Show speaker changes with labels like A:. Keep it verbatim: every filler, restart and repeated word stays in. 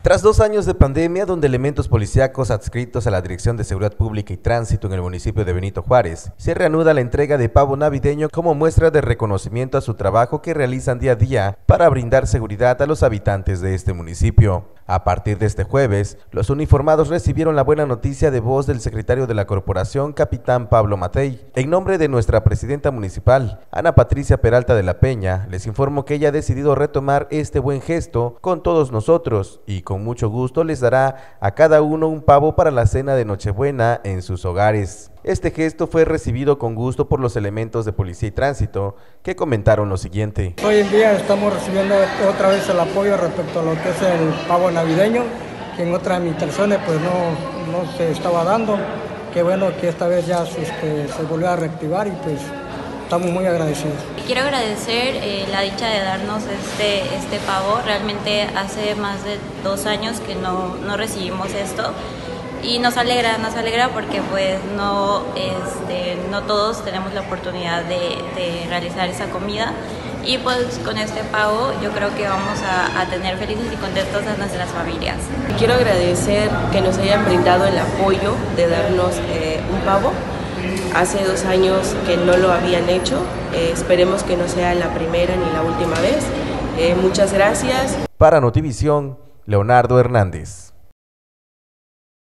A: Tras dos años de pandemia, donde elementos policíacos adscritos a la Dirección de Seguridad Pública y Tránsito en el municipio de Benito Juárez, se reanuda la entrega de pavo navideño como muestra de reconocimiento a su trabajo que realizan día a día para brindar seguridad a los habitantes de este municipio. A partir de este jueves, los uniformados recibieron la buena noticia de voz del secretario de la corporación, capitán Pablo Matei. En nombre de nuestra presidenta municipal, Ana Patricia Peralta de la Peña, les informo que ella ha decidido retomar este buen gesto con todos nosotros y con mucho gusto les dará a cada uno un pavo para la cena de Nochebuena en sus hogares. Este gesto fue recibido con gusto por los elementos de policía y tránsito, que comentaron lo siguiente.
B: Hoy en día estamos recibiendo otra vez el apoyo respecto a lo que es el pavo navideño, que en otras administraciones pues no, no se estaba dando. Qué bueno que esta vez ya se, este, se volvió a reactivar y pues estamos muy agradecidos.
C: Quiero agradecer eh, la dicha de darnos este, este pavo. Realmente hace más de dos años que no, no recibimos esto. Y nos alegra, nos alegra porque pues no, este, no todos tenemos la oportunidad de, de realizar esa comida y pues con este pavo yo creo que vamos a, a tener felices y contentos a nuestras familias.
D: Quiero agradecer que nos hayan brindado el apoyo de darnos eh, un pavo. Hace dos años que no lo habían hecho, eh, esperemos que no sea la primera ni la última vez. Eh, muchas gracias.
A: Para Notivisión, Leonardo Hernández.